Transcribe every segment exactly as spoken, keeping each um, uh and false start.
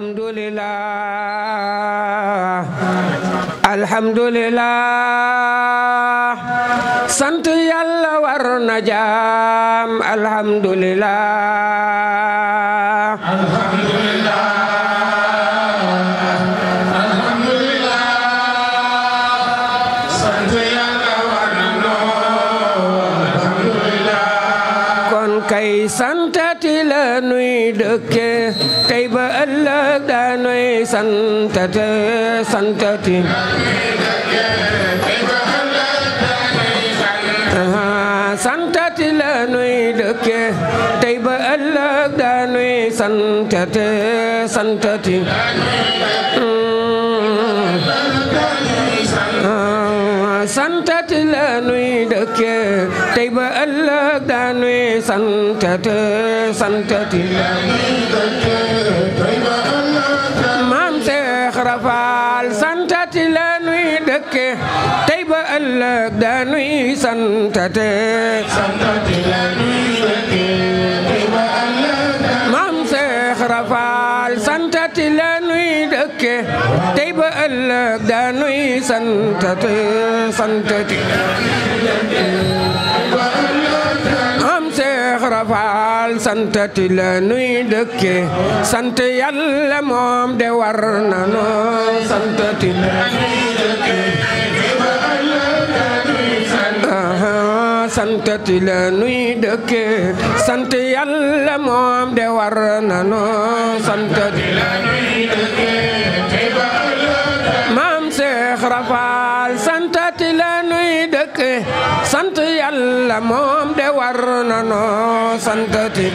alhamdulillah alhamdulillah sant yàlla war na jaam alhamdulillah alhamdulillah alhamdulillah sant yàlla war na alhamdulillah kon kay santati la nuy dëkke tey ba ëllëg danuy santate santati santati la nuy dëkke tey ba ëllëg danuy santate santati santati la nuy dëkke tey ba ëllëg danuy santate santati maam Seex Rafal santati la nuy dëkke tey ba ëllëg danuy santate santati la nuy dëkke tey ba ëllëg maam Seex Rafal santati la nuy dëkke tey ba ëllëg danuy santate santati maam Seex Rafal santati la nuy dëkke sant Yàlla moom de war na noo santati santati la nuy dëkke sant Yàlla moom de war na noo santati maam Seex Rafal santati la nuy dëkke sant Yàlla moom de war na noo santati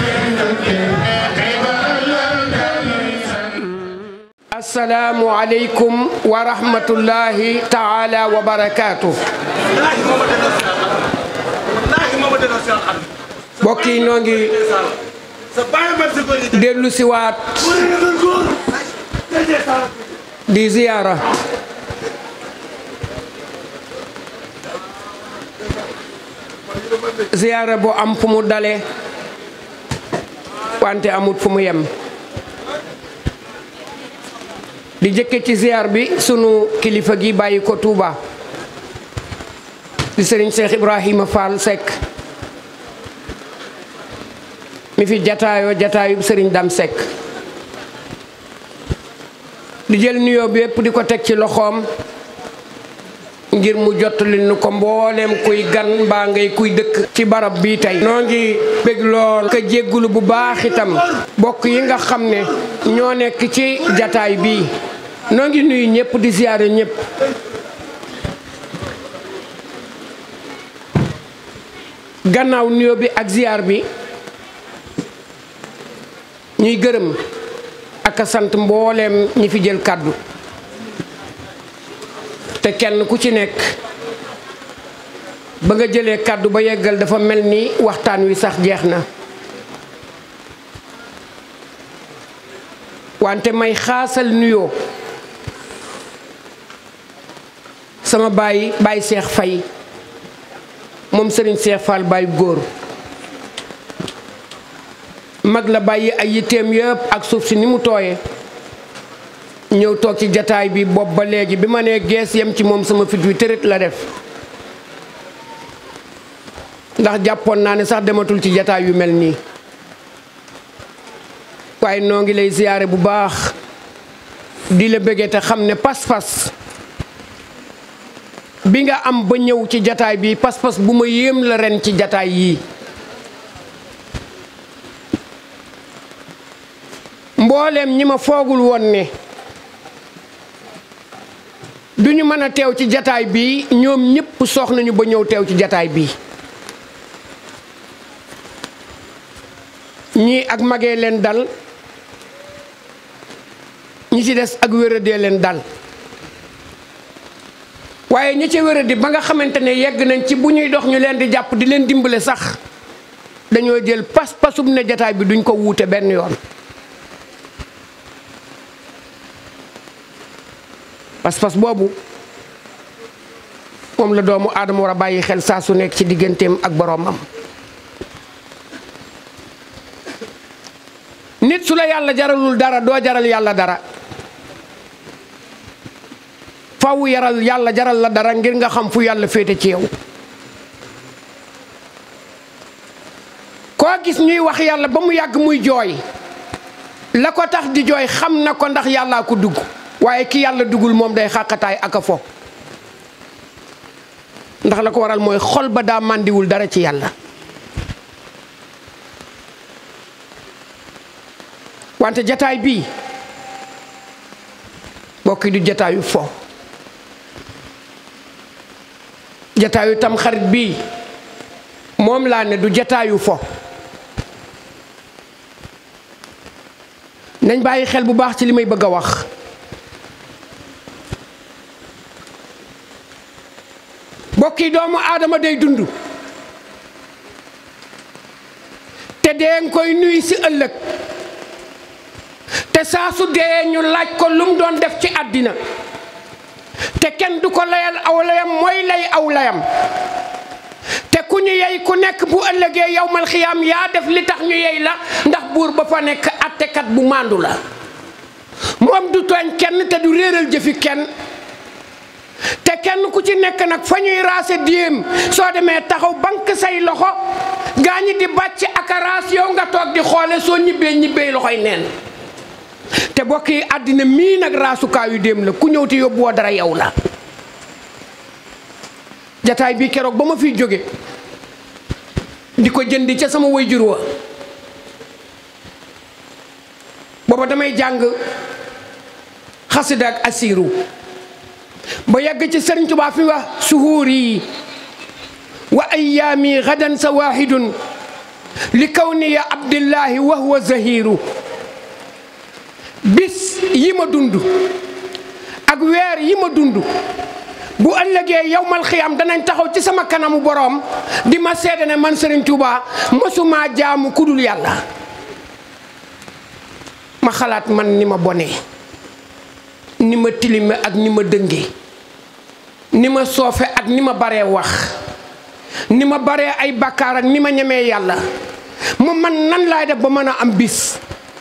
assalaamu aleykum wa rahmatullahi taala wa barakaatuh mbokk yi noo ngi dellu si waat di ziyaara ziyaara bu am fu mu dale wante amut fu mu yem di jëkke ci ziyaar bi sunu kilifa gi bàyyi ko Touba di sëriñ Cheikh Ibrahima Fall Seck mi fi jataayoo jataayub sëriñ Dam Seck di jël nuyoo bi yépp di ko teg ci loxoom ngir mu jottali nu ko mbooleem kuy gan mbaa ngay kuy dëkk ci barab bii tey noo ngi bég lool ka jéggulu bu baax itam bokk yi nga xam ne ñoo nekk ci jataay bii noo ngi nuyu ñëpp di ziyaare ñëpp gannaaw nuyoo bi ak ziyaar bi ñuy gërëm ak a sant mbooleem ñi fi jël kàddu te kenn ku ci nekk ba nga jëlee kàddu ba yeggal dafa mel ni waxtaan wi sax jeex na wante may xaasal nuyoo sama baay baay Seex Fay moom sëriñ Seex Fall baay góor mag la bàyyi ay yitteem yëpp ak suuf si ni mu tooye ñëw toog ci jataay bi bopp ba léegi bi ma nee gees yem ci moom sama fit wi tërët la def ndax jàppoon naa ne sax dematul ci jataay yu mel nii waaye noo ngi lay ziyaare bu baax di la bëggee te xam ne pas-pas bi nga am ba ñëw ci jataay bi pas-pas bu ma yéem la ren ci jataay yii mbooleem ñi ma foogul woon ne duñu mën a teew ci jataay bi ñoom ñëpp soox nañu ba ñëw teew ci jataay bi ñii ak magee leen dal ñi ci des ak wéradee leen dal waaye ñi ci wéradi ba nga xamante ne yegg nañ ci bu ñuy dox ñu leen di jàpp di leen dimbale sax dañoo jël pas-pasum ne jataay bi duñ ko wuute benn yoon pas-pas boobu moom la doomu aadama war a bàyyi xel saa su nekk ci digganteem ak boroomam nit su la la yàlla jaralul dara doo jaral yàlla dara faw yaral yàlla jaral la dara ngir nga xam fu yàlla féete ci yow. koo gis ñuy wax yàlla ba mu yàgg muy jooy la ko tax di jooy xam na ko ndax yàllaa ko dugg waaye ki yàlla duggul moom day xàqataay ak a fo ndax la ko waral mooy xol ba daa màndiwul dara ci yàlla. wante jataay bii bokki du jataayu fo jataayu tam xarit bii moom laa ne du jataayu fo. nañ bàyyi xel bu baax ci li may bëgg a wax bokki doomu aadama day dund te dee nga koy nuyu ci ëllëg te saa su dee ñu laaj ko lu mu doon def ci àddina te kenn du ko layal aw layam mooy lay aw layam te ku ñu yey ku nekk bu ëllëgee yawmal xiyaam yaa def li tax ñu yey la ndax buur ba fa nekk attekat bu màndu la moom du tooñ kenn te du réeral jëfi kenn te kenn ku ci nekk nag fa ñuy raase diem soo demee taxaw bank say loxo gaa ñi di bàcc ak a raas yow nga toog di xoole soo ñibbee ñibbee loxoy neen te bokk yi àddina mii nag raasukaayu déem la ku ñëw te yóbbuwoo dara yow la. jataay bi keroog ba ma fiy jóge di ko jëndi ca sama waajur wa booba damay jàng xasida ak asiru ba yàgg ci Sëriñ Tuubaa fi wax suhuuri wa ayyaami gadan sa waahidun li kawniya abdillahi wa huwa zahiru bis yi ma dund ak weer yi ma dund bu ëllëgee yawmal xiyaam danañ taxaw ci sama kanamu boroom di ma seede ne man Sëriñ Tuubaa mësuma jaamu kudul yàlla. ma xalaat man ni ma bonee ni ma tilime ak ni ma dënge ni ma soofe ak ni ma baree wax ni ma baree ay bàkkaar ak ni ma ñemee yàlla mu man nan laay def ba mën a am bis.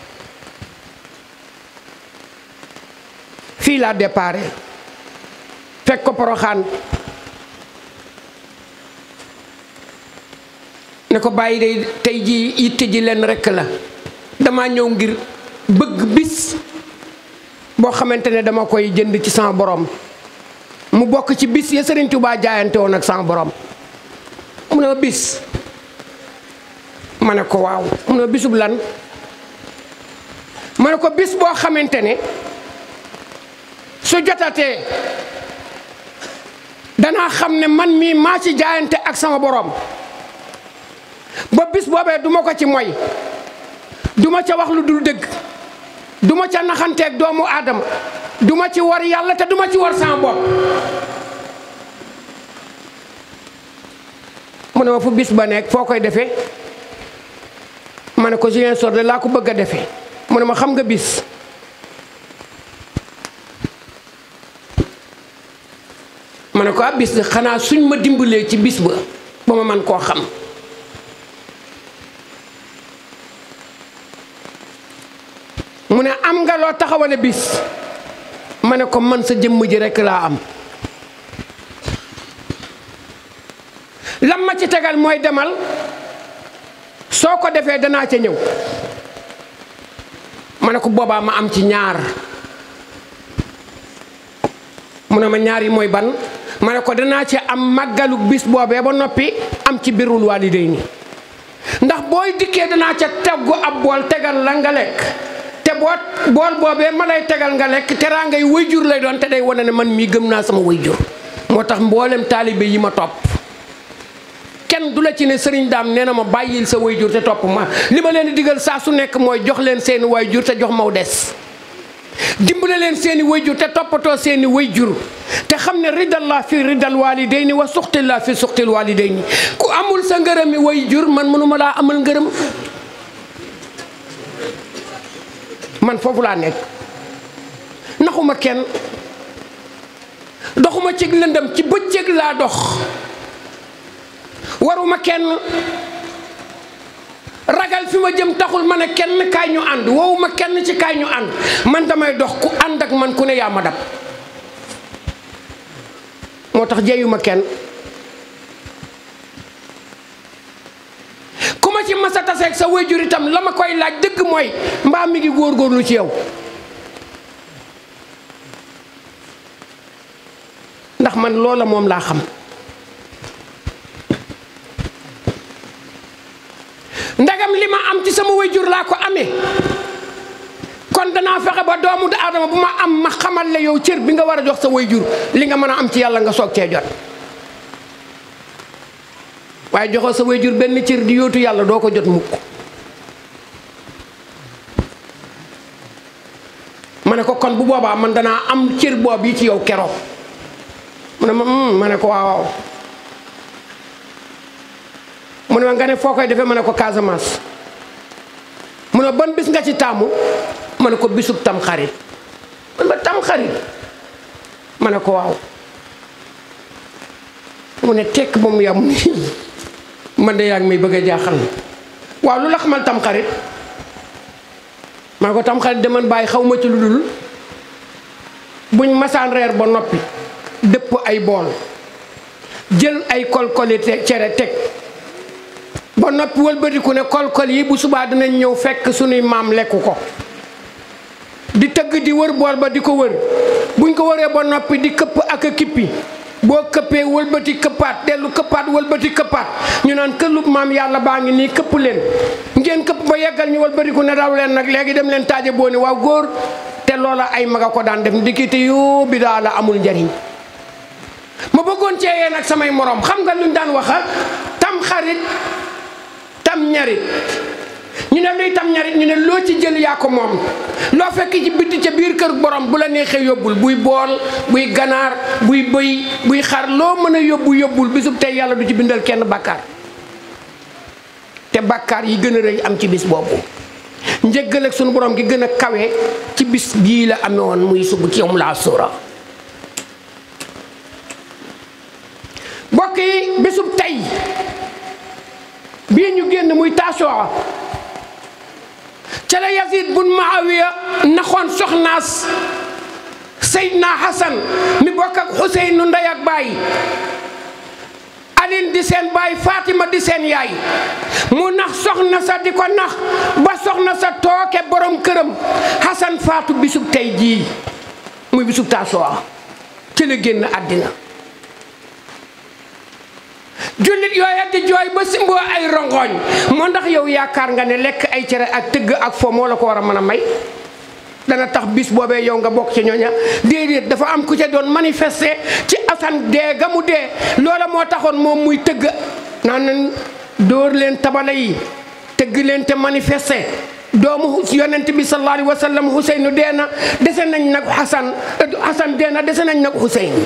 fii laa déparé fekk ko Poroxaan ne ko bàyyi day tey ji yitte ji leen rekk la dama ñëw ngir bëgg bis boo xamante ne dama koy jënd ci sama borom mu bokk ci bis ya Sëriñ Tuubaa jaayante woon ak sama borom. mu ne ma bis ma ne ko waaw mu ne ma bisub lan ma ne ko bis boo xamante ne su jotatee danaa xam ne man mii maa ci jaayante ak sama borom ba bis boobee duma ko ci moy duma ca wax lu dul dëgg duma ca naxanteeg doomu aadama duma ci war yàlla te duma ci war sama bopp. mu ne ma fu bis ba nekk foo koy defee ma ne ko Ziguinchor de laa ko bëgg a defee mu ne ma xam nga bis ma ne ko ab bis de xanaa suñ ma dimbalee ci bis ba ba ma man koo xam. mu ne am nga loo taxawale bis ma ne ko man sa jëmm ji rekk laa am. lam ma ci tegal mooy demal soo ko defee danaa ca ñëw ma ne ko boobaa ma am ci ñaar. mu ne ma ñaar yi mooy ban ma ne ko danaa ci am màggalu bis boobee ba noppi am ci birrul waalidayni ndax booy dikkee danaa ca teggu ab bool tegal la nga lekk te boo bool boobee ma lay tegal nga lekk teraanga yi wayjur lay doon te day wane ne man mii gëm naa sama wayjur. moo tax mboolem taalibe yi ma topp kenn du la ci ne sëriñ daam nee na ma bàyyil sa wayjur te topp ma li ma leen di digal saa su nekk mooy jox leen seeni wayjur te jox maw des. dimbale leen seeni wayjur te toppatoo seeni wayjur te xam ne ridallah fi ridal walidayni wa suxtillah fi suxtil walidayni ku amul sa ngërëmi wayjur man mënuma laa amal ngërëm. man foofu laa nekk naxuma kenn doxuma ci lëndëm ci bëccëg laa dox waruma kenn ragal fi ma jëm taxul ma ne kenn kaay ñu ànd woowu ma kenn ci kaay ñu ànd man damay dox ku ànd ak man ku ne yaa ma dab moo tax jeyuma kenn ku ma ci masa taseeg sa waajur itam la ma koy laaj dëgg mooy mbaa mi ngi góorgóorlu ci yow ndax man loola moom laa xam ndagam li ma am ci sama waajur laa ko amee kon danaa fexe ba doomu aadama bu ma am ma xamal la yow cër bi nga war a jox sa waajur li nga mën a am ci yàlla nga soog cee jot waaye joxoo sa waajur benn cër di yóotu yàlla doo ko jot mukk ma ne ko kon bu boobaa man danaa am cër boobu yi ci yow keroog mu ne ma ma ne ko waaw waaw mu ne ma nga ne foo koy defee ma ne ko Casamance mu ne ban bis nga ci taamu ma ne ko bisub tam xarit man ma tam xarit ma ne ko waaw mu ne tekk ba mu yam man de yaa ngi may bëgg a jaaxal waaw lu la xamal tam xarit ma ne ko tam xarit de man bàyyi xaw ma ci lu dul buñ masaan reer ba noppi dëpp ay bool jël ay kolkoli cere teg ba noppi wëlbatiku ne kolkol yi bu subaa dinañ ñëw fekk sunuy maam lekku ko di tëgg di wër bool ba di ko wër buñ ko wëree ba noppi di këpp ak a kippi boo këppee wëlbati këppaat dellu këppaat wëlbati këppaat ñu naan këllub maam yàlla baa ngi nii këpp leen ngeen këpp ba yeggal ñu wëlbatiku ne daw leen nag léegi dem leen taaje boo ni waaw góor te loola ay maga ko daan def ndikite yoo bi daa la amul njariñ ma bëggoon ceeyee nag samay morom xam nga luñ daan waxa tam xarit tam ñarit ñu ne luy tam ñarit ñu ne loo ci jël yaa ko moom loo fekk ci bitti ca biir kër borom bu la neexee yóbbul buy bool buy ganaar buy bëy buy xar loo mën a yóbbu yóbbul bisub tey yàlla du ci bindal kenn bàkkaar te bàkkaar yi gën a rëy am ci bis boobu njëggal ak sunu borom gi gën a kawe ci bis bii la amee woon muy subu ci yawmul asura mbokk yi bisub tey bii ñu génn muy Taasu'a ca la Yazid bun Muawiya naxoon soxnaas Seydina Hasan mi bokk ak Xuseynu ndey ak baay Alin di seen baay Fatima di seen yaay mu nax soxna sa di ko nax ba soxna sa tooke borom këram Hasan faatu bisub tey jii muy bisub Taasu'a ci la génn àddina jullit yooya di jooy ba simboo ay rongoñ moo ndax yow yaakaar nga ne lekk ay cere ak tëgg ak fo moo la ko war a mën a may dana tax bis boobee yow nga bokk ci ñooña déedéet dafa am ku ca doon manifester ci Asan dee ga mu dee loola moo taxoon moom muy tëgg naan leen dóor leen tabala yi tëgg leen te manifester doomu yonent bi sallallahu alayhi wa sallam Xuseynu dee na dese nañ nag Hasan Hasan dee na dese nañ nag Xuseynu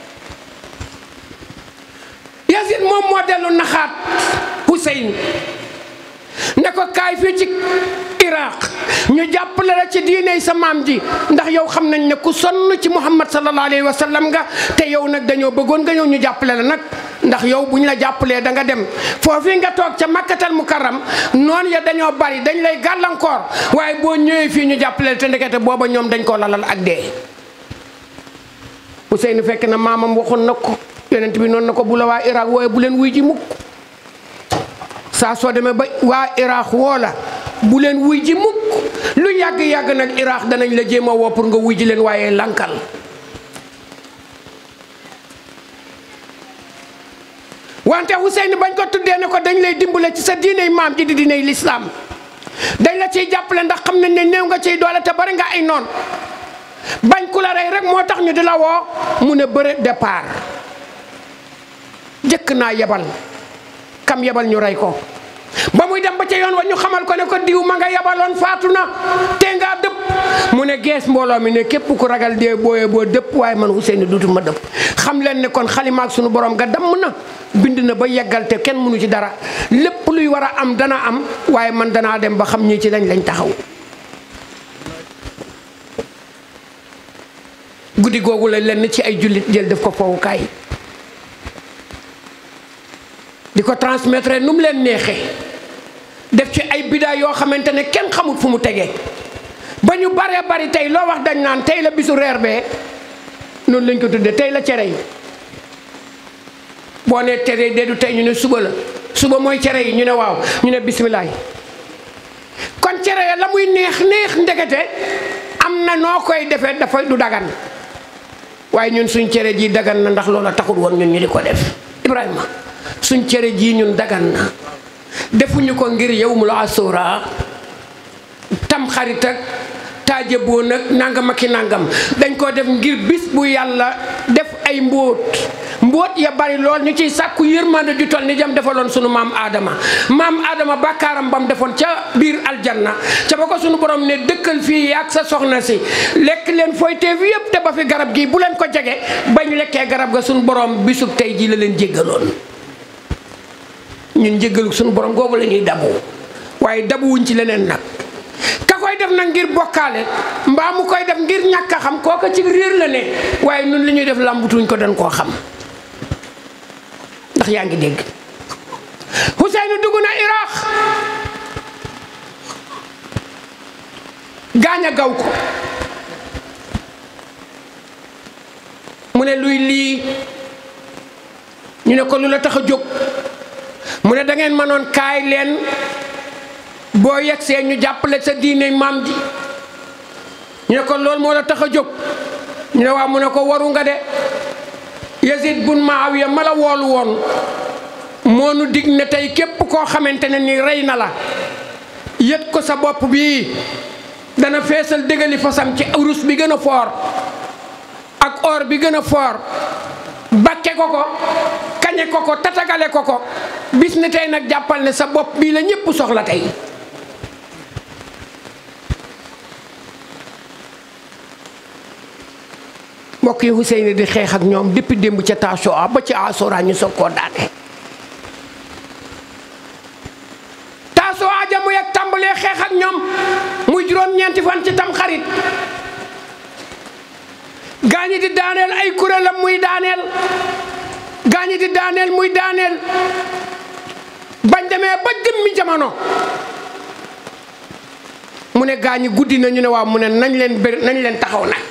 Yazid moom moo dellu naxaat Huseyn ne ko kaay fii ci Iraq ñu jàppale la ci diiney sa maam ji ndax yow xam nañ ne ku sonn ci Muhammad sallallahu alayhi wa sallam nga te yow nag dañoo bëggoon nga ñëw ñu jàppale la nag ndax yow bu ñu la jàppalee da nga dem foofu nga toog ca Makkatal Mukarram noonu ya dañoo bari dañ lay gàllankoor waaye boo ñëwee fii ñu jàppale la te ndekete booba ñoom dañ koo lalal ak dee Huseyn fekk na maamam waxoon na ko yonent bi noonu na ko bu la waa Iraq wooye bu leen wuy ji mukk saa soo demee ba waa Iraq woo la bu leen wuy ji mukk lu yàgg-yàgg nag Iraq danañ la jéem a woo pour nga wuy ji leen waaye lankal wante Huseyn bañ ko tuddee ne ko dañ lay dimbale ci sa diiney maam ji di diiney lislaam dañ la ciy jàppale ndax xam nañ ne néew nga ciy doole te bari nga ay noon bañ ku la rey rek moo tax ñu di la woo mu ne bëre départ jëkk naa yebal kam yebal ñu rey ko ba muy dem ba ca yoon wa ñu xamal ko ne ko diw ma nga yebaloon faatu na te ngaa dëpp mu ne gees mbooloo mi ne képp ku ragal dee booyee boo dëpp waaye man Huseyn duutuma dëpp xam leen ne kon xalimaak sunu borom nga damm na bind na ba yeggal te kenn mënu ci dara lépp luy war a am dana am waaye man danaa dem ba xam ñi ci lañ lañ taxaw guddi googu la lenn ci ay jullit jël def ko fowukaay di ko transmettre nu mu leen neexee def ci ay bidaa yoo xamante ne kenn xamul fu mu tegee ba ñu baree bari tey loo wax dañ naan tey la bisu reer bee noonu lañ ko tuddee tey la cere yi boo nee cere yi de du tey ñu ne suba la suba mooy cere yi ñu ne waaw ñu ne bisimilah kon cere ya la muy neex neex ndekete am na noo koy defee dafa du dagan waaye ñun suñ cere ji dagan na ndax loola taxul woon ñun ñu di ko def Ibrahima suñ cere ji ñun dagan na defuñu ko ngir yawmul asura tam xarit ak taaje boo nag nangam ak i nangam dañ ko def ngir bis bu yàlla def ay mbóot mbóot ya bari lool ñu ciy sàkku yërmande ju toll ni jam defaloon sunu maam Adama maam Adama bàkkaaram bam defoon ca biir aljanna ca ba ko sunu borom ne dëkkal fii ak sa soxna si lekk leen fooy teef yëpp te ba fi garab gi bu leen ko jege bañ lekkee garab ga sunu borom bisub tey ji la leen jéggaloon ñun jéggalu sunu borom googu la ñuy dabu waaye dabuwuñ ci leneen nag ka koy def nag ngir bokkaale mbaa mu koy def ngir ñàkk a xam kooka ci réer la ne waaye nun li ñuy def làmbutuñ ko dañ koo xam ndax yaa ngi dégg Ousseynou dugg na Iraq gaañ a gaw ko mu ne luy lii ñu ne ko lu la tax a jóg mu ne da ngeen mënoon kaay leen boo yegsee ñu jàppale sa diine maam ji ñu ne ko loolu moo la tax a jóg ñu ne waaw mu ne ko waru nga de Yazid bun Muawiya ma la woolu woon moo nu dig ne tey képp koo xamante ne ni rey na la yët ko sa bopp bii dana feesal dëggali fasam ci urus bi gën a foor ak or bi gën a foor bakke ko ko kañe ko ko tatagale ko ko bis ne tey nag jàppal ne sa bopp bii la ñépp soxla tey mbokk yi Ousseynou di xeex ak ñoom depuis démb ca Tasu'a ba ci Asura ñu soog koo daane Tasu'a ja muy ak tàmbalee xeex ak ñoom muy juróom-ñeenti fan ci tam xarit gaañi di daaneel ay kuréelam muy daaneel gaañi di daaneel muy daaneel bañ demee ba jëmmi jamono mu ne gaañi guddi na ñu ne waaw mu ne nañ leen bëri nañ leen taxaw nag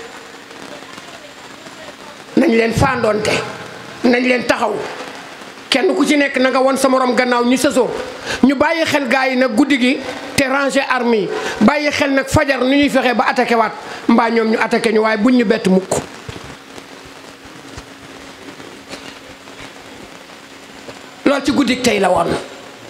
nañ leen fàndoonte nañ leen taxaw kenn ku ci nekk na nga won sa morom gannaaw ñu sësoo ñu bàyyi xel gaa yi nag guddi gi te ranger armes yi bàyyi xel nag fajar nu ñuy fexee ba attaqué waat mbaa ñoom ñu attaqué ñu waaye buñ ñu bett mukk loolu ci guddi tey la woon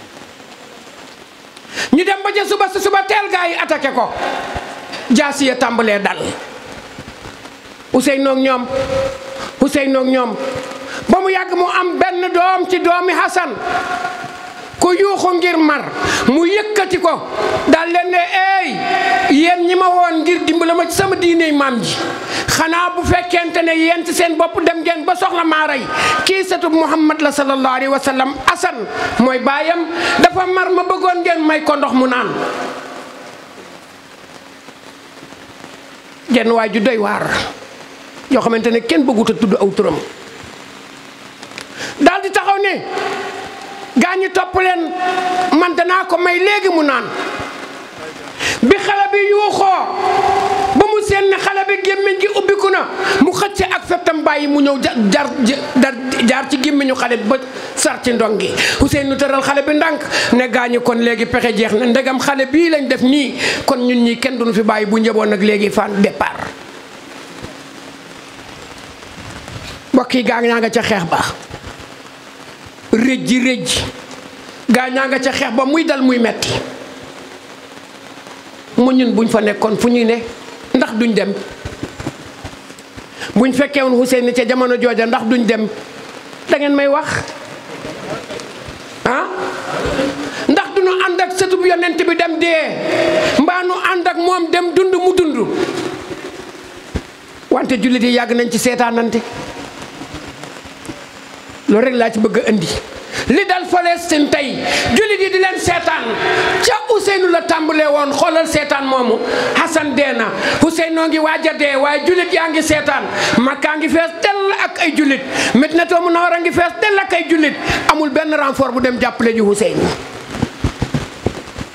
ñu dem ba ca suba si suba teel gaa yi attaqué ko jaasi ya tàmbalee dal Ousseynou ak ñoom Ousseynou ak ñoom ba mu yàgg mu am benn doom ci doomi Hassan ku yuuxu ngir mar mu yëkkati ko daal leen ne eey yéen ñi ma woon ngir dimbala ma ci sama diiney maam ji xanaa bu fekkente ne yéen ci seen bopp dem ngeen ba soxla maa rey kii satub Muhammad la sallallahu alayhi wa sallam Hassan mooy baayam dafa mar ma bëggoon ngeen may ko ndox mu naan genn waay ju doy waar yoo xamante ne kenn bëggut a tudd aw turam daal di taxaw ne gaa ñi topp leen man danaa ko may léegi mu naan bi xale bi yuuxoo ba mu seen ne xale bi gémmiñ gi ubbiku na mu xëcc ak fettam bàyyi mu ñëw jar jaar ci gémmiñu xale bi ba sar ci ndong gi Ousseynou tëral xale bi ndànk ne gaa ñi kon léegi pexe jeex na ndegam xale bii lañ def nii kon ñun ñi kenn duñu fi bàyyi bu njëboon nag léegi fan départ mbokk yi gaa ñaa nga ca xeex ba rëj ji rëj gaa ñaa nga ca xeex ba muy dal muy metti mu ñun buñ fa nekkoon fu ñuy ne ndax duñ dem buñ fekkee woon Ousseynou ca jamono jooja ndax duñ dem da ngeen may wax ah ndax duñu ànd ak sëtub yonent bi dem dee mbaa nu ànd ak moom dem dund mu dund wante jullit yi yàgg nañ ci seetaanante loolu rek laa ci bëgg a indi li dal Palestine tey jullit yi di leen seetaan ca Ousseynou la tàmbalee woon xoolal seetaan moomu Hassan dee na Ousseynou ngi waaj a dee waaye jullit yaa ngi seetaan Makka ngi fees dell ak ay jullit Madinatu Munawwara ngi fees dell ak ay jullit amul benn renfort bu dem jàppale ji Ousseynou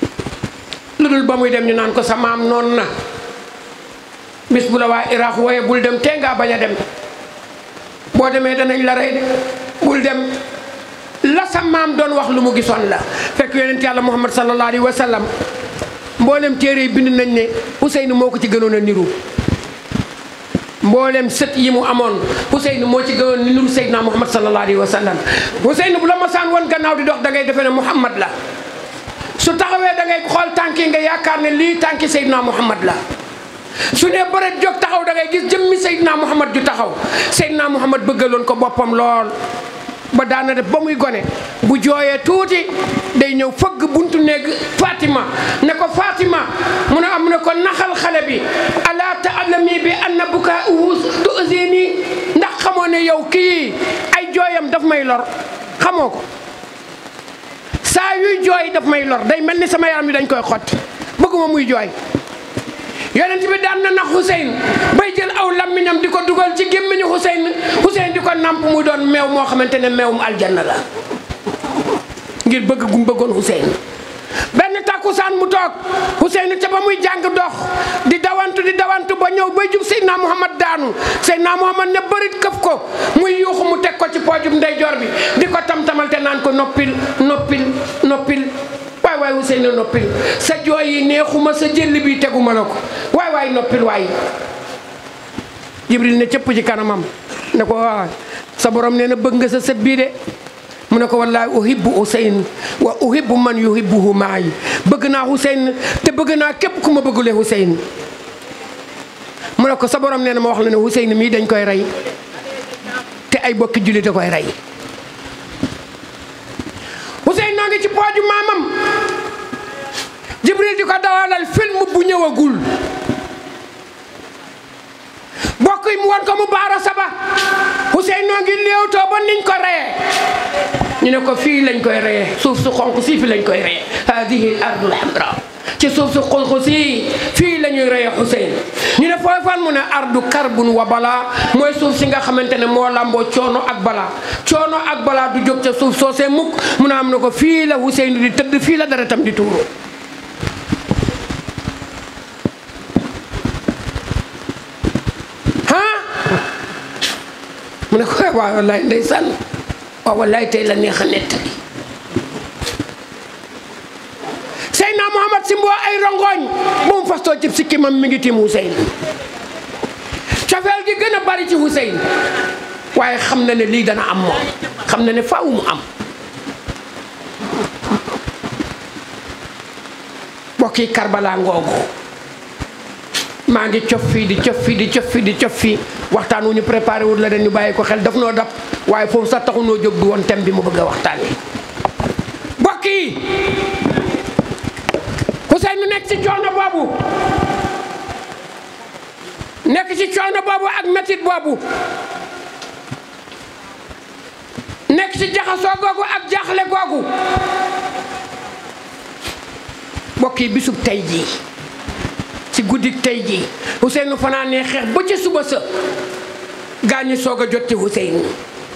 lu dul ba muy dem ñu naan ko sa maam noonu na bis bu la waa Iraq wooye bul dem tee ngaa bañ a dem boo demee danañ la rey de bul dem la sa maam doon wax lu mu gisoon la fekk yonent yàlla Muhammad sallallahu alayhi wa sallam mboolem téere yi bind nañ ne Ousseynou moo ko ci gënoon a niru mboolem sët yi mu amoon Ousseynou moo ci gënoon a niru Seydina Muhammad sallallahu alayhi wa sallam Ousseynou bu la masaan woon gannaaw di dox da ngay defee ne Muhammad la su taxawee da ngay xool tànk yi nga yaakaar ne lii tànki Seydina Muhammad la su ne bëreet jóg taxaw da ngay gis jëmmi Seydina Muhammad ju taxaw Seydina Muhammad bëggaloon ko boppam lool ba daana def ba muy gone bu jooyee tuuti day ñëw fëgg buntu néeg Fatima ne ko Fatima mu ne am ne ko naxal xale bi ala ta'lami bi anna bukaa'uhu tu'zini ndax xamoo ne yow kii ay jooyam daf may lor xamoo ko saa yuy jooy daf may lor day mel ni sama yaram yi dañ koy xott bëgguma muy jooy yonent bi daan na nax Hussein bay jël aw lammiñam di ko dugal ci gémmiñu Hussein Hussein di ko namp muy doon meew moo xamante ne meewum aljanna la ngir bëgg gum bëggoon Hussein benn takkusaan mu toog Hussein ca ba muy jàng dox di dawantu di dawantu ba ñëw bay jub Seydina Muhammad daanu Seydina Muhammad ne bërit këf ko muy yuuxu mu teg ko ci poojum ndeyjoor bi di ko tam-tamal te naan ko noppil noppil noppil waay waay Ousseynou noppil sa jooy yi neexuma sa jëll bi teguma la ko waay waay noppil waay Jibril ne cëpp ci kanamam ne ko waaw sa borom nee na bëgg nga sa sët bii de mu ne ko wallaahi uhibbu Ousseynou wa uhibbu man yuhibbuhu maay bëgg naa Ousseynou te bëgg naa képp ku ma bëggulee Ousseynou mu ne ko sa borom nee na ma wax la ne Ousseynou mii dañ koy rey te ay bokki jullit a koy rey Ousseynou noo ngi ci pooju maamam Jibril di ko dawalal film bu ñëwagul bokk yi mu won ko mu baara saba Ousseynou noo ngi léewtoo ba niñ ko reyee ñu ne ko fii lañ koy reyee suuf su xonq si fi lañ koy reyee hadihi ardul hamra ci suuf su xonq si fii la ñuy reyee Ousseynou ñu ne foofan mu ne ardu karbun wa balaa mooy suuf si nga xamante ne moo lamboo coono ak balaa coono ak balaa du jóg ca suuf soosee mukk mun a am na ko fii la Ousseynou di tëdd fii la dara tam di tuuru ah mu ne ko waaw wallaay ndeysaan waaw wallaay tey la neex a nettali Seydina Muhammad si mboo ay rongoñ bu mu fastoo ci sikkimam mi ngi tiim Ousseynou cofeel gi gën a bari ci Ousseynou waaye xam na ne lii dana am moom xam na ne faaw mu am bokki Karbala ngoogu maa ngi cof fii di cof fii di cof fii di cof fii waxtaan wu ñu préparé wul la den ñu bàyyi ko xel daf noo dab waaye foofu sax taxu noo jóg du woon thème bi mu bëgg a waxtaan wi bokki Ousseynou nekk ci coono boobu nekk ci coono boobu ak métit boobu nekk ci jaxasoo googu ak jaaxle googu mbokk yi bisub tey jii ci guddik tey jii Ousseynou fanaanee xeex ba ca suba sa gaañu soog a jot ci Ousseynou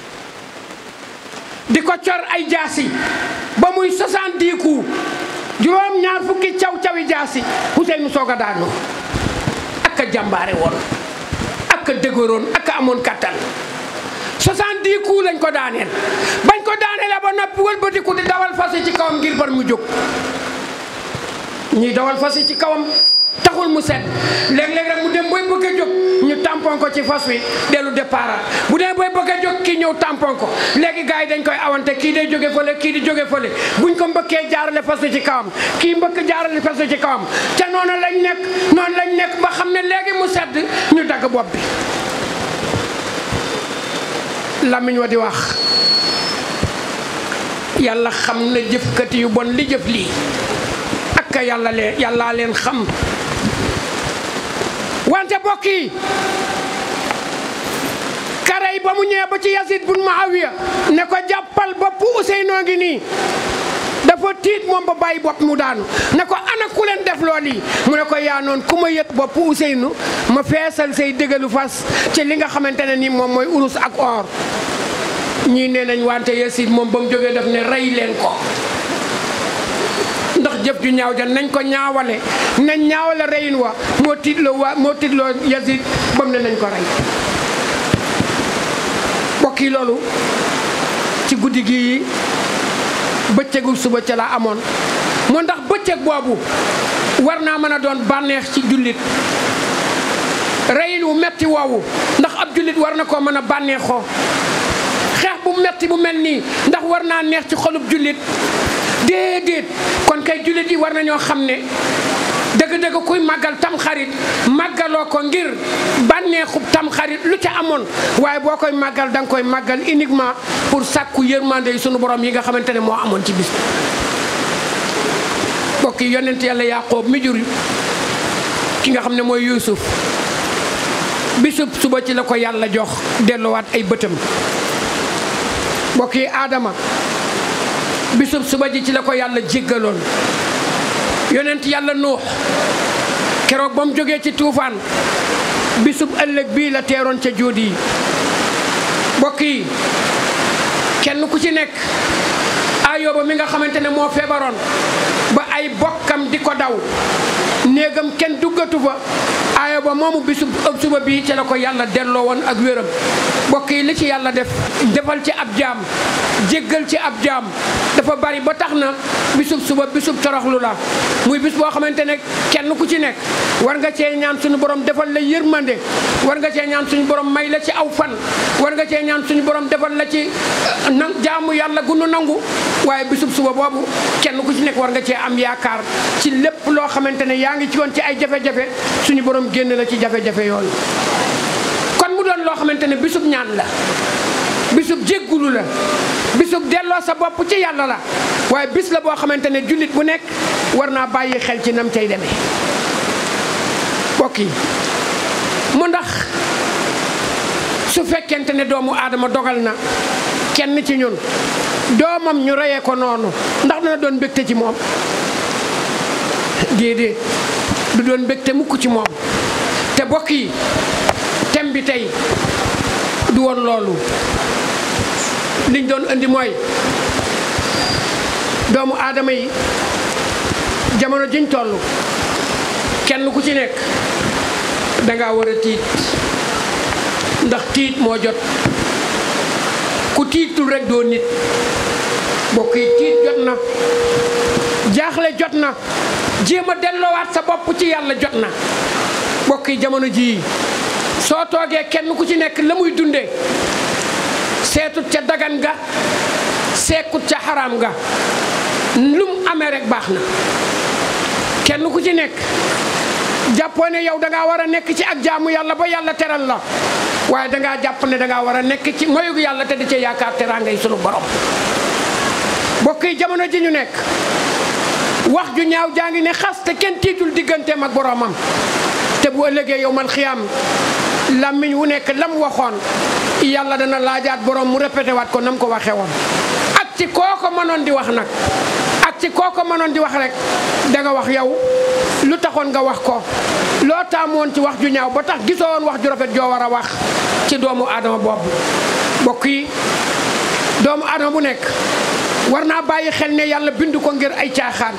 di ko cor ay jaasi ba muy soixante-dix coups juróom ñaar fukki caw cawi jaasi Ousseynou soog a daanu ak a jàmbaare woon ak a dëgëroon ak a amoon kattan soixante-dix coups lañ ko daaneel bañ ko daaneele ba noppi wëlbatiku di dawal fas yi ci kawam ngir bar mu jóg ñuy dawal fas yi ci kawam taxul mu set léeg-léeg rek mu dem booy bëgg a jóg ñu tampon ko ci fas wi dellu départ bu dee booy bëgg a jóg kii ñëw tampon ko léegi gars yi dañ koy awante kii day jóge fële kii di jóge fële buñ ko mbëkkee jaarale fas wi ci kawam kii mbëkk jaarale fas wi ci kawam te noonu lañ nekk noonu lañ nekk ba xam ne léegi mu sedd ñu dagg bopp bi lamiñ wa di wax yàlla xam na jëfkati yu bon li jëf lii ak yàlla leen yàllaa leen xam wante bokk yi kare yi ba mu ñëwee ba ci Yazid bun Muawiya ne ko jàppal bopp Ousseynou ngi nii dafa tiit moom ba bàyyi bopp mu daanu ne ko ana ku leen def lool yi mu ne ko yaa noon ku ma yët bopp Ousseynou ma feesal say dëggalu fas ci li nga xamante ne nii moom mooy urus ak or ñii nee nañ wante Yazid moom ba mu jógee def ne rey leen ko ndax jëf ju ñaaw ja nañ ko ñaawale nañ ñaawale reyin wa moo tiitloo waa moo tiitloo Yazid ba mu ne nañ ko rey mbokk yi loolu ci guddi gi bëccëgu suba ca la amoon moo ndax bëccëg boobu war naa mën a doon bànneex ci jullit reyin wu metti woowu ndax ab jullit war na koo mën a bànneexoo xeex bu metti bu mel nii ndax war naa neex ci xolub jullit déedéet kon kay jullit yi war nañoo xam ne dëgg-dëgg kuy màggal tamxarit màggaloo ko ngir bànneexub tamxarit lu ca amoon waaye boo koy màggal da nga koy màggal uniquement pour sàkku yërmande yi sunu borom yi nga xamante ne moo amoon ci bis mbokk yi yonent yàlla Yaaqoob mi jur ki nga xam ne mooy Yuusuf bisub suba ci la ko yàlla jox delluwaat ay bëtam mbokk yi Aadama bisub suba ji ci la ko yàlla jéggaloon yonent yàlla Nuux keroog ba mu jógee ci tuufaan bisub ëllëg bii la teeroon ca jóodi yi mbokk yi kenn ku ci nekk Ayóoba mi nga xamante ne moo feebaroon ba ay bokkam di ko daw néegam kenn duggatu fa Ayóoba moomu bisub suba bii ci la ko yàlla delloo woon ak wéram mbokk yi li ci yàlla def defal ci ab jaam jéggal ci ab jaam dafa bari ba tax na bisub suba bisub toroxlu la muy bis boo xamante ne kenn ku ci nekk war nga cee ñaan suñu borom defal la yërmande war nga cee ñaan suñu borom may la ci aw fan war nga cee ñaan suñu borom defal la ci nang jaamu yàlla gunu nangu waaye bisub suba boobu kenn ku ci nekk war nga cee am yaakaar ci lépp loo xamante ne yaa ngi ci woon ci ay jafe-jafe suñu borom génn la ci jafe-jafe yooyu kon mu doon loo xamante ne bisub ñaan la bisub jéggulu la bisub delloo sa bopp ci yàlla la waaye bis la boo xamante ne jullit bu nekk war naa bàyyi xel ci nam cay demee mbokk yi mu ndax su fekkente ne doomu aadama dogal na kenn ci ñun doomam ñu reyee ko noonu ndax dana doon mbégte ci moom déedéet du doon mbégte mukk ci moom te mbokk yi thème bi tey du woon loolu liñ doon indi mooy doomu aadama yi jamono jiñ toll kenn ku ci nekk danga war a tiit ndax tiit moo jot ku tiitul rek doo nit mbokk yi tiit jot na jaaxle jot na jéem a delloowaat sa bopp ci yàlla jot na mbokk yi jamono jii soo toogee kenn ku ci nekk la muy dundee seetut ca dagan ga seekut ca xaraam ga lum amee rek baax na kenn ku ci nekk jàppoo ne yow dangaa war a nekk ci ak jaamu yàlla ba yàlla teral la waaye dangaa jàpp ne dangaa war a nekk ci moyug yàlla te di ca yaakaar teraanga yi sunu borom mbokk yi jamono ji ñu nekk wax ju ñaaw jaa ngi ne xas te kenn tiitul digganteem ak boromam te bu ëllëgee yow man xiyaam làmmiñ wu nekk lam waxoon yàlla dana laajaat borom mu répété waat ko nam ko waxee woon ak ci kooko mënoon di wax nag ak ci kooko mënoon di wax rek da nga wax yow lu taxoon nga wax ko loo taamoon ci wax ju ñaaw ba tax gisoo woon wax ju rafet joo war a wax ci doomu aadama boobu mbokk yi doomu aadama bu nekk war naa bàyyi xel ne yàlla bindu ko ngir ay caaxaan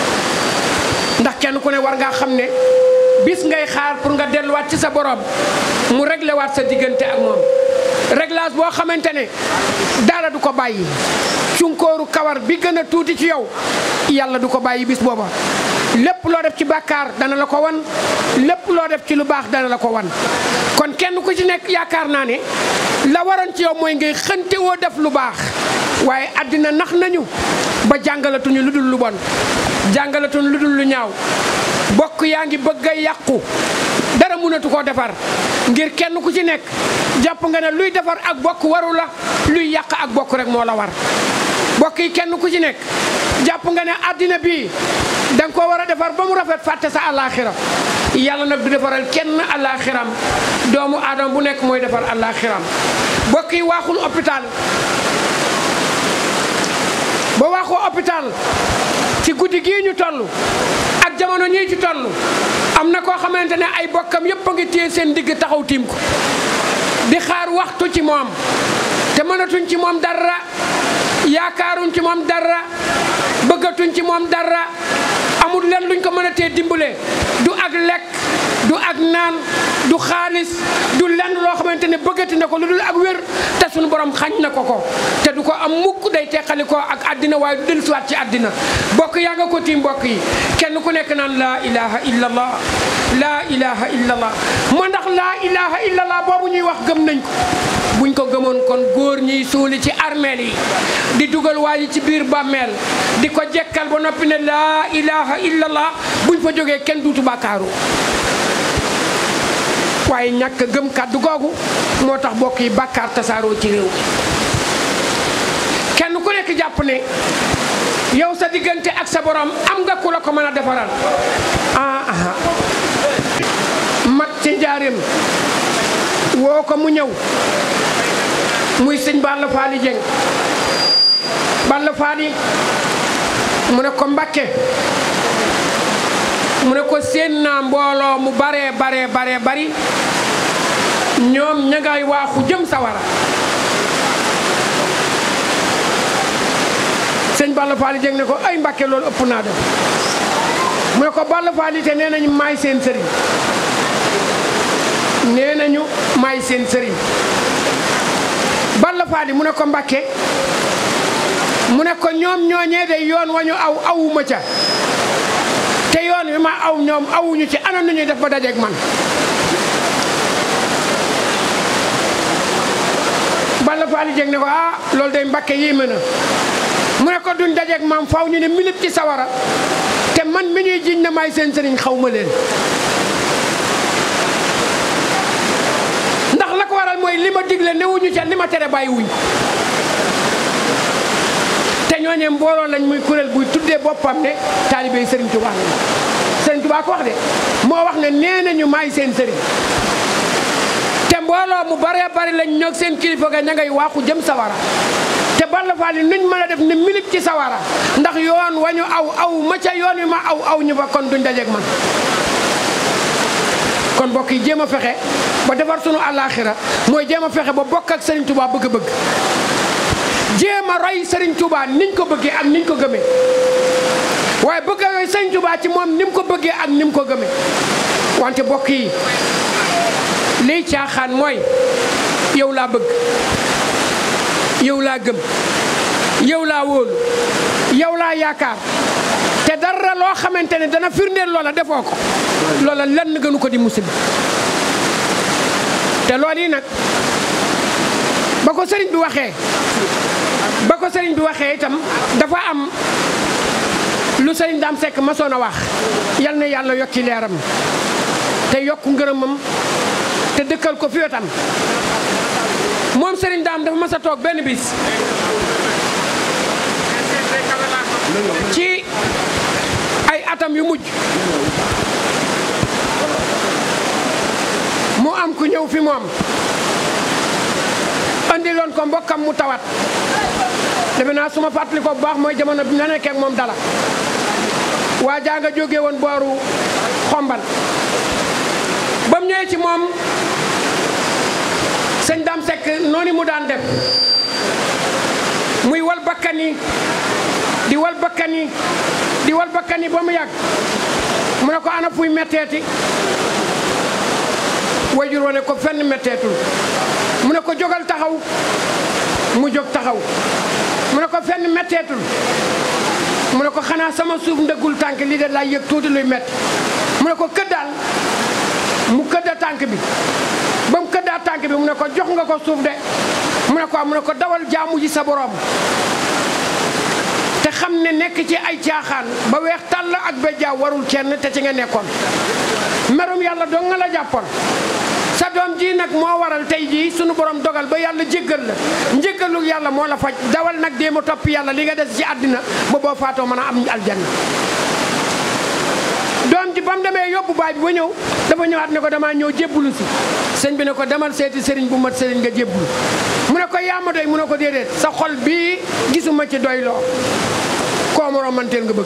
ndax kenn ku ne war ngaa xam ne bis ngay xaar pour nga delluwaat ci sa borom mu réglé waat sa diggante ak moom réglage boo xamante ne dara du ko bàyyi cunkóoru kawar bi gën a tuuti ci yow yàlla du ko bàyyi bis booba lépp loo def ci bàkkaar dana la ko wan lépp loo def ci lu baax dana la ko wan kon kenn ku ci nekk yaakaar naa ne la waroon ci yow mooy ngay xënte woo def lu baax waaye àddina nax nañu ba jàngalatuñu lu dul lu bon jàngalatuñu lu dul lu ñaaw bokk yaa ngi bëgg a yàqu dara mënatu koo defar ngir kenn ku ci nekk jàpp nga ne luy defar ak bokk waru la luy yàq ak bokk rek moo la war bokk yi kenn ku ci nekk jàpp nga ne àddina bii da nga ko war a defar ba mu rafet fàtte sa àllaaxira yàlla nag du defaral kenn àllaaxiram doomu aadama bu nekk mooy defar àllaaxiram bokk yi waaxul hôpital ba waaxoo hôpital ci guddi gii ñu toll ak jamono ñii ci toll am na koo xamante ne ay bokkam yépp a ngi téye seen digg taxaw tiim ko di xaar waxtu ci moom te mënatuñ ci moom dara yaakaaruñ ci moom dara bëggatuñ ci moom dara amul leen luñ ko mën a tee dimbale du ak lekk du ak naan du xaalis du lenn loo xamante ne bëggati na ko lu dul ak wér te suñu borom xañ na ko ko te du ko am mukk day teqali ko ak àddina waaye du dellusiwaat ci àddina bokk yaa nga ko tiim mbokk yi kenn ku nekk naan laa ilaha illallah laa ilaha illallah moo ndax laa ilaha illallah boobu ñuy wax gëm nañ ko buñ ko gëmoon kon góor ñiy suuli ci armeel yi di dugal waa yi ci biir bàmmeel di ko jekkal ba noppi ne laa ilaha illallah buñ fa jógee kenn duutu bàkkaaru waaye ñàkk gëm kàddu googu moo tax bokk yi bàkkaar tasaaroo ci réew kenn ku nekk jàpp ne yow sa diggante ak sa borom am nga ku la ko mën a defaral ah ah mag ci njaareem woo ko mu ñëw muy sëñ Balla Faali Jeng Balla Faali mu ne ko Mbàkke mu ne ko seen naa mbooloo mu baree baree baree bari ñoom ña ngay waaxu jëm sawara sëñ Balla Faali Jeng ne ko ay Mbàkke loolu ëpp naa def mu ne ko Balla Faali te nee nañu maay seen sëriñ nee nañu maay seen sëriñ Balla Faali mu ne ko Mbàkke mu ne ko ñoom ñooñee de yoon wañu aw awuma ca te yoon wi ma aw ñoom awuñu ci ana nu ñuy def ba dajeeg man Balla Faali Jeng ne ko ah loolu day Mbàkke yéeme na mu ne ko duñ dajeeg maam faw ñu ne minute ci sawara te man mi ñuy jiñ na maay seen sëriñ xaw ma leen ndax la ko waral mooy li ma digle newuñu ca li ma tere bàyyiwuñ te ñooñee mbooloo lañ muy kuréel buy tuddee boppam ne taalibe yi Sëriñ Tuubaa lañ Sëriñ Tuubaa ko wax de moo wax ne nee nañu maay seen sëriñ te mbooloo mu baree bari lañ ñoog seen kilifa ga ña ngay waaxu jëm sawara te Balla Faali nuñ mën a def ni minute ci sawara ndax yoon wañu aw aw ma ca yoon wi ma aw aw ñu fa kon duñ dajeeg man kon mbokk yi jéem a fexe ba defar sunu àllaaxira mooy jéem a fexe ba bokk ak Sëriñ Tuubaa bëgg-bëgg jéem a roy Sëriñ Tuubaa niñ ko bëggee ak niñ ko gëmee waaye bëgg a roy Sëriñ Tuubaa ci moom ni mu ko bëggee ak ni mu ko gëmee wante mbokk yi liy caaxaan mooy yow laa bëgg yow laa gëm yow laa wóolu yow laa yaakaar te dara loo xamante ne dana firndeel loola defoo ko loola lenn gënu ko di musiba te loolu yi nag ba ko sëriñ bi waxee ba ko sëriñ bi waxee itam dafa am lu sëriñ Daam Sekk masoon a wax yal na yàlla yokki leeram te yokku ngërëmam te dëkkal ko fi wetam moom sëriñ Daam dafa mas a toog benn bis ci ay atam yu mujj mu am ku ñëw fi moom andiloon ko mbokkam mu tawat defe naa su ma fàttali ko bu baax mooy jamono bi na nekkee ak moom dala waa jaa nga jóge woon booru xombal ba mu ñëwee ci moom sëñ Daam Sekk noonu mu daan def muy wal bakkani di wal bakkani di wal bakkani ba mu yàgg mu ne ko ana fuy metteeti wayjur wane ko fenn metteetul mu ne ko jógal taxaw mu jóg taxaw mu ne ko fenn metteetul mu ne ko xanaa sama suuf ndëggul tànk lii de laay yëg tuuti luy metti mu ne ko këddaal mu këdda tànk bi ba mu këddaa tànk bi mu ne ko jox nga ko suuf de mu ne ko mu ne ko dawal jaamu ji sa borom te xam ne nekk ci ay caaxaan ba weex tàll ak bejjaaw warul kenn te ci nga nekkoon merum yàlla doo nga la jàppoon sa doom ji nag moo waral tey jii sunu borom dogal ba yàlla jéggal la njéggalul yàlla moo la faj dawal nag déema topp yàlla li nga des ci àddina ba boo faatoo mën a am aljanna doom ji ba mu demee yóbbu baay bi ba ñëw dafa ñëwaat ne ko damaa ñëw jébbulu si sëñ bi ne ko demal seeti sëriñ bu mat sëriñ nga jébbulu mu ne ko yaa ma doy mu ne ko déedéet sa xol bii gisuma ci doy loo koo ma romanteel nga bëgg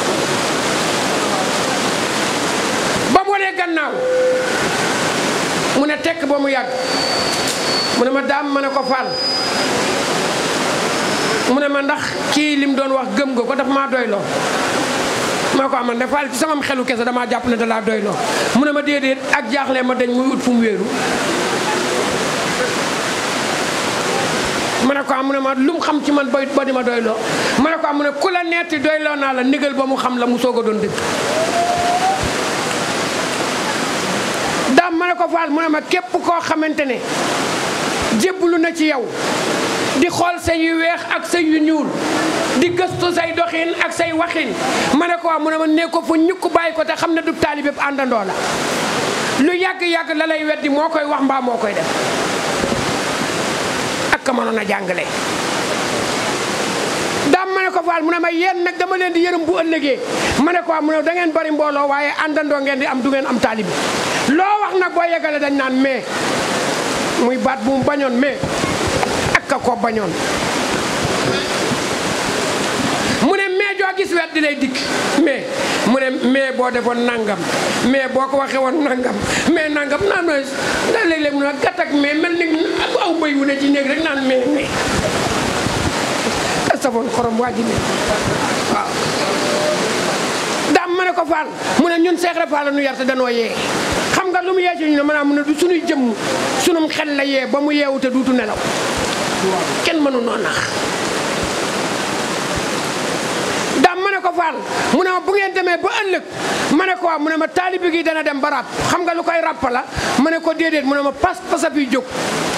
ba mu wanee gannaaw mu ne tekk ba mu yàgg mu ne ma daam ma ne ko faal mu ne ma ndax kii lim doon wax gëm nga ko daf maa doyloo maa ko amal ne Fall ci sama xelu kese damaa jàpp ne da laa doyloo mu ne ma déedéet ak jaaxle ma dañ muy ut fu mu wéeru ma ne ko am mu ne ma lu mu xam ci man ba ba di ma doyloo ma ne ko am mu ne ku la netti doyloo naa la ndigal ba mu xam la mu soog a doon dëgg daam ma ne ko Fall mu ne ma képp koo xamante ne jébbalu na ci yow di xool say yu weex ak say yu ñuul di gëstu say doxin ak say waxin ma ne ko waaw mu ne ma ne ko fa ñukk bàyyi ko te xam ne du taalibe bépp àndandoo la lu yàgg-yàgg la lay weddi moo koy wax mbaa moo koy def ak ka mënoon a jàngale daam ma ne ko Fall mu ne ma yéen nag dama leen di yërëm bu ëllëgee ma ne ko waaw mu ne da ngeen bari mbooloo waaye àndandoo ngeen di am du ngeen am taalibe loo wax nag boo yeggale dañ naan mais muy baat bu mu bañoon mais ak ka ko bañoon mu ne mais joo gis wet di lay dikk mais mu ne mais boo defoon nangam mais boo ko waxee woon nangam mais nangam naan nooy da léeg-léeg mu ne gàtt ak mais mel ni aw bëy wu ne ci néeg rek naan mais mais safoon xorom waa ji ne waaw daam ma ne ko Fall mu ne ñun Seex Ibra Fall la nu yarte danoo yee xam nga lu mu yee ci ñu ne maanaam mu ne du suñuy jëmm sunum xel la yee ba mu yeewu te duutu nelaw kenn mënu noo nax daam ma ne ko Fall mu ne ma bu ngeen demee ba ëllëg ma ne ko waaw mu ne ma taalibe gi dana dem ba ràpp xam nga lu koy ràpp la ma ne ko déedéet mu ne ma pas pasa fi jóg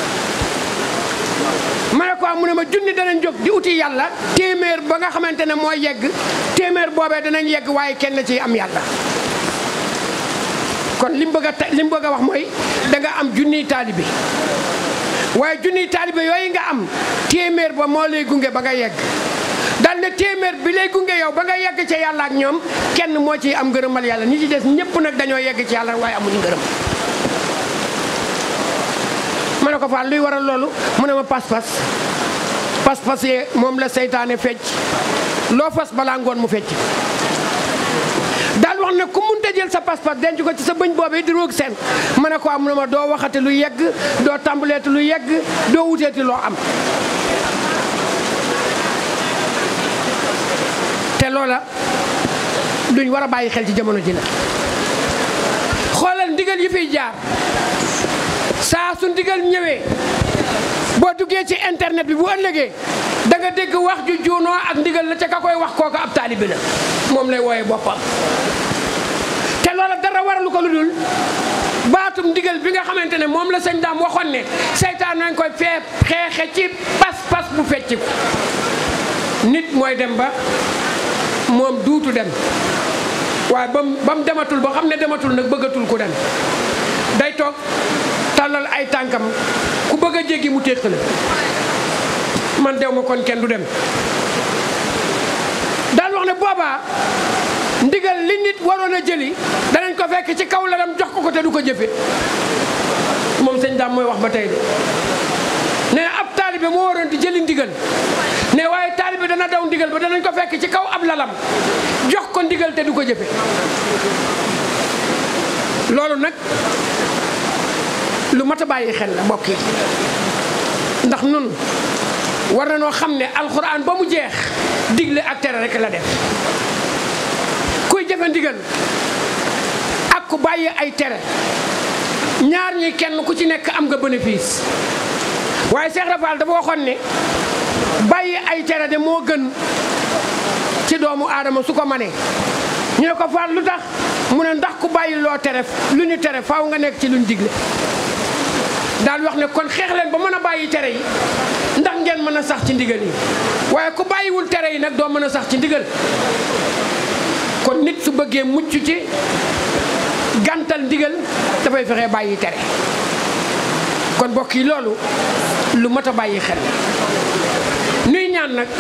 ma ne ko waaw mu ne ma junni danañ jóg di uti yàlla téeméer ba nga xamante ne mooy yegg téeméer boobee danañ yegg waaye kenn ci am yàlla kon li mu bëgg a li mu bëgg a wax mooy da nga am junniy taalibe waaye junniy taalibe yooyu nga am téeméer ba moo lay gunge ba nga yegg dal ne téeméer bi lay gunge yow ba nga yegg ca yàlla ak ñoom kenn moo ciy am ngërëmal yàlla ñi ci des ñëpp nag dañoo yegg ci yàlla waaye amuñu ngërëm ma ne ko Fall luy waral loolu mu ne ma pas-pas pas-pas yee moom la seytaane fecc loo fas balaa ngoon mu fecc daal wax ne ku munta jël sa pas-pas denc ko ci sa bëñ boobee di roog seen ma ne ko am mu ne ma doo waxati lu yegg doo tàmbaleeti lu yegg doo wuteeti loo am te loola luñ war a bàyyi xel ci jamono ji la xoolal ndigal yi fiy jaar saa su ndigal ñëwee boo duggee ci internet bi bu ëllëgee da nga dégg wax ju juunoo ak ndigal la ca ka koy wax kooku ab taalibe la moom lay wooye boppam te loola dara waralu ko lu dul baatum ndigal bi nga xamante ne moom la sëñ daam waxoon ne seytaan nañ koy fee xeexe ci pas-pas bu fecciku nit mooy dem ba moom duutu dem waaye bam ba mu dematul ba xam ne dematul nag bëggatul ku dem day toog tàllal ay tànkam ku bëgg a jéggi mu téq la man dew ma kon kenn du dem daal wax ne boobaa ndigal li nit waroon a jëli danañ ko fekk ci kaw la dem jox ko ko te du ko jëfe moom sëñ daam mooy wax ba tey de ne ab taalibe moo waroon di jëli ndigal ne waaye taalibe dana daw ndigal ba danañ ko fekk ci kaw ab lalam jox ko ndigal te du ko jëfe loolu nag lu mat a bàyyi xel la mbokk yi ndax nun war na noo xam ne alxuraan ba mu jeex digle ak tere rek la def kuy jëfe ndigal ak ku bàyyi ay tere ñaar ñi kenn ku ci nekk am nga bénéfice waaye Seex Ibra Fall dafa waxoon ne bàyyi ay tere de moo gën ci doomu aadama su ko manee ñu ne ko Fall lu tax mu ne ndax ku bàyyi loo tere lu ñu tere faaw nga nekk ci luñ digle daal wax ne kon xeex leen ba mën a bàyyi tere yi ndax ngeen mën a sax ci ndigal yi waaye ku bàyyiwul tere yi nag doo mën a sax ci ndigal kon nit su bëggee mucc ci gàntal ndigal dafay fexe bàyyi tere kon mbokk yi loolu lu mat a bàyyi xel nuy ñaan nag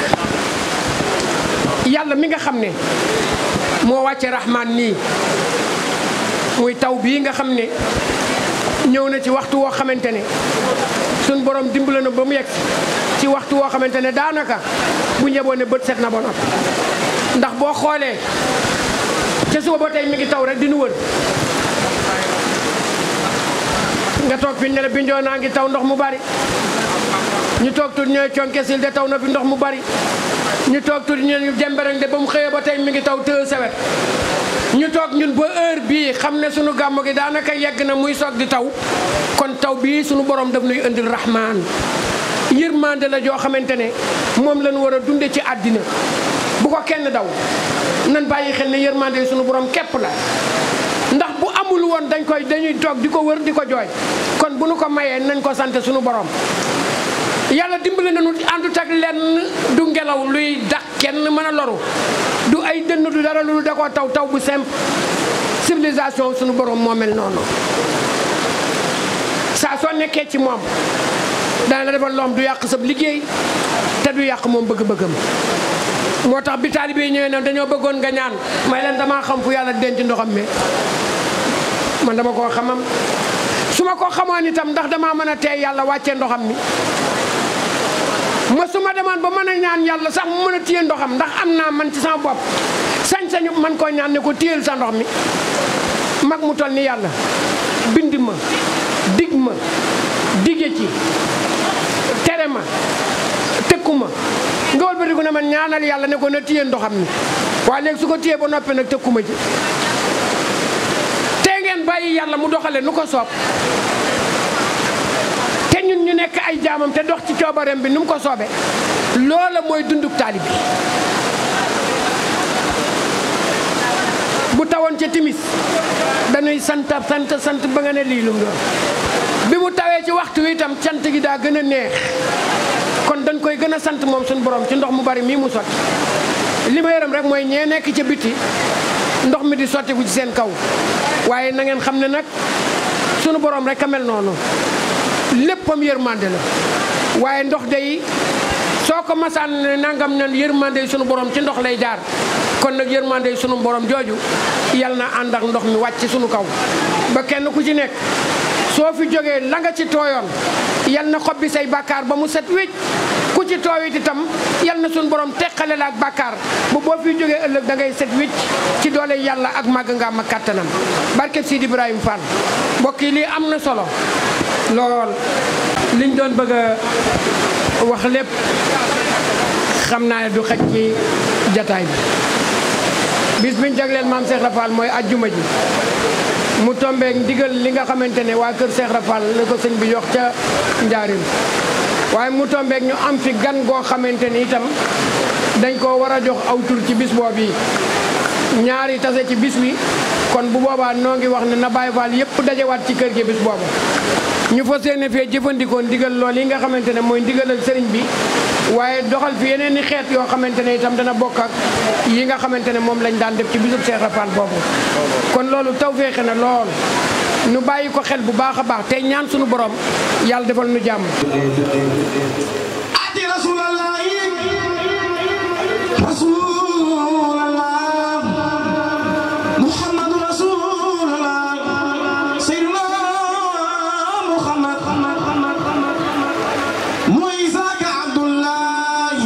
yàlla mi nga xam ne moo wàcce rahmaan nii muy taw bii nga xam ne ñëw na ci waxtu woo xamante ne suñ borom dimbale na ba mu yegg ci waxtu woo xamante ne daanaka bu ñëboon ne bët set na ba noppi ndax boo xoolee ca suba ba tey mi ngi taw rek di nu wër nga toog fi ne la bindoo naa ngi taw ndox mu bari ñu toog tuuti ñooy conkesil de taw na fi ndox mu bari ñu toog tuuti ñu jembereng de ba mu xëyee ba tey mi ngi taw të sewet ñu toog ñun ba heure bii xam ne sunu gàmmu gi daanaka yegg na muy soog di taw kon taw bii sunu borom daf nuy indil rahmaan yërmande la joo xamante ne moom lañ war a dunde ci àddina bu ko kenn daw nan bàyyi xel ne yërmande sunu borom képp la ndax bu amul woon dañ koy dañuy toog di ko wër di ko jooy kon bu nu ko mayee nañ ko sant sunu borom yàlla dimbali nañu àndut ak lenn du ngelaw luy dax kenn mën a loru du ay dënn du dara lu da koo taw taw bu simple civilisation sunu borom moo mel noonu saa soo nekkee ci moom dana la defal loom du yàq sab liggéey te du yàq moom bëgg-bëggam moo tax bi taalibe yi ñëwee ne dañoo bëggoon nga ñaan may leen damaa xam fu yàlla denc ndoxam mi man dama koo xamam su ma ko xamoon itam ndax damaa mën a teey yàlla wàccee ndoxam mi ma su ma demoon ba mën a ñaan yàlla sax mu mën a téye ndoxam ndax am naa man ci sama bopp sañ-sañu man koo ñaan ne ko téyel sa ndox mi mag mu toll ni yàlla bind ma dig ma dige ci tere ma tëkku ma nga wëlbatiku ne man ñaanal yàlla ne ko na téye ndoxam mi waaye léegi su ko téye ba noppi nag tëkku ma ci te ngeen bàyyi yàlla mu doxale nu ko soob te ñun ñu nekk ay jaamam te dox ci coobareem bi nu mu ko soobe loola mooy dunduk taalib bi bu tawoon ca timis dañuy sant sant sant ba nga ne lii lum doon bi mu tawee ci waxtu wi itam cant gi daa gën a neex kon dañ koy gën a sant moom suñu borom ci ndox mu bari mii mu sotti li ma yërëm rek mooy ñee nekk ca biti ndox mi di sotti bu ci seen kaw waaye na ngeen xam ne nag sunu borom rek a mel noonu léppam yërmande la waaye ndox day soo ko masaan ne nangam nan yërmande sunu borom ci ndox lay jaar kon nag yërmande sunu borom jooju yal na ànd ak ndox mi wàcc sunu kaw ba kenn ku ci nekk soo fi jógee la nga ci tooyoon yal na xob bi say bàkkaar ba mu set wécc ku ci tooyit itam yal na sunu borom teqale la ak bàkkaar bu boo fi jógee ëllëg da ngay set wécc ci doole yàlla ak màgg nga am ak kàttanam barkeb Sidi Ibrahima Fall mbokk yi lii am na solo lool liñ doon bëgg a wax lépp xam naa ne du xaj ci jataay bi bis biñ jagleel maam Cheikh Rafal mooy ajjuma ji mu tombeek ndigal li nga xamante ne waa kër Cheikh Rafal la ko sëñ bi yox ca njaarim waaye mu tombeek ñu am fi gan goo xamante ni itam dañ koo war a jox aw tur ci bis boobu yi ñaari tase ci bis wi kon bu boobaa noo ngi wax ne na Baay Faal yëpp dajewaat ci kër gi bis boobu ñu fas yéene fee jëfandikoo ndigal lool yi nga xamante ne mooy ndigalal sëriñ bi waaye doxal fi yeneen i xeet yoo xamante ne itam dana bokk ak yi nga xamante ne moom lañ daan def ci bisub Cheikh Rafal boobu kon loolu tawfeexe na lool nu bàyyi ko xel bu baax a baax tey ñaan sunu borom yàlla defal nu jàmm ati rasulallah rasulallah muhammadu rasulullah sayyidina muhammad mooy Isaaka Abdullahi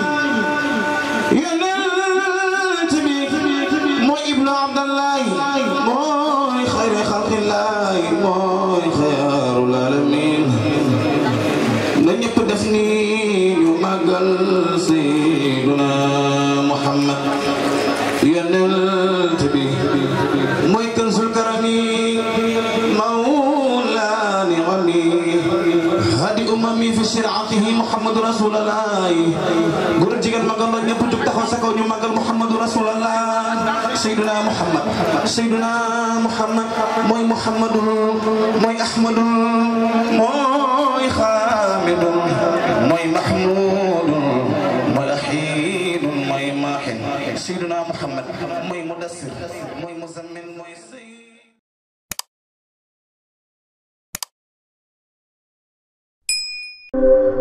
yonent bi mooy ibnu Abdallahi mooy xayri xalqillahi mooy xayrul alamin na ñëpp def ni ñu màggal sayyidina muhammad yonent bi mooy kanzul karami mawlani ghani hadi umami fi shir'atihi muhammadu rasulullah góor jigéen magal la ñëpp jug taxaw sa kaw ñu magal muhammadu rasulullah sayyidina muhammad sayyidina muhammad mooy muhammadun mooy ahmadun mooy xaamidun mooy mahmudun mooy ahidun mooy maahin sayyidina muhammad mooy mudassir mooy muzammil mooy sayyid